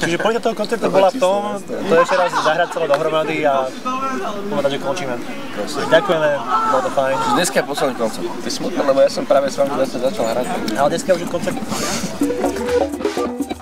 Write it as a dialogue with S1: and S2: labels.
S1: Čiže pointa toho koncertu bola v tom, to ešte raz zahrať celé dohromady a povedať, že končíme. Ďakujeme, bolo to fajn.
S2: Dneska je posledný koncert. To je smutné, lebo ja som práve s vami zase začal hrať.
S1: Ale dneska už je koncert.